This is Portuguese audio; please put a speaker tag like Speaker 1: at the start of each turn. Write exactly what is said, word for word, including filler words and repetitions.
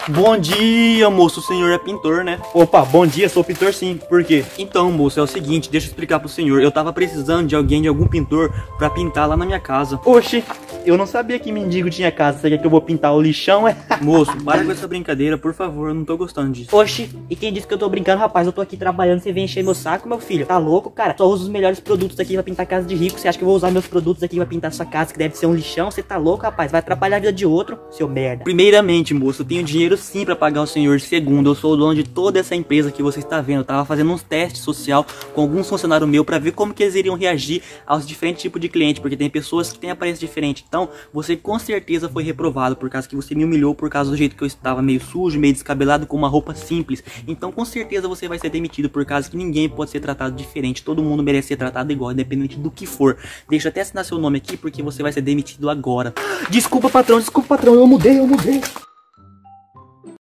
Speaker 1: Bom dia, moço, o senhor é pintor, né? Opa, bom dia, sou pintor sim, por quê? Então, moço, é o seguinte, deixa eu explicar pro senhor. Eu tava precisando de alguém, de algum pintor, pra pintar lá na minha casa. Oxi, eu não sabia que mendigo tinha casa. Você quer que eu vou pintar o lixão, é? Moço, para com essa brincadeira, por favor, eu não tô gostando disso.
Speaker 2: Oxi, e quem disse que eu tô brincando, rapaz? Eu tô aqui trabalhando, você vem encher meu saco, meu filho. Tá louco, cara? Só uso os melhores produtos aqui pra pintar a casa de rico. Você acha que eu vou usar meus produtos aqui pra pintar sua casa, que deve ser um lixão? Você tá louco, rapaz? Vai atrapalhar a vida de outro, seu merda.
Speaker 1: Primeiramente, moço, eu tenho dinheiro sim pra pagar o senhor. Segundo, eu sou o dono de toda essa empresa que você está vendo. Eu tava fazendo uns testes social com alguns funcionários meus pra ver como que eles iriam reagir aos diferentes tipos de cliente, porque tem pessoas que têm aparência diferente. Então, você com certeza foi reprovado por causa que você me humilhou, por causa do jeito que eu estava meio sujo, meio descabelado, com uma roupa simples. Então, com certeza você vai ser demitido, por causa que ninguém pode ser tratado diferente. Todo mundo merece ser tratado igual, independente do que for. Deixa eu até assinar seu nome aqui, porque você vai ser demitido agora.
Speaker 2: Desculpa, patrão, desculpa, patrão, eu mudei, eu mudei.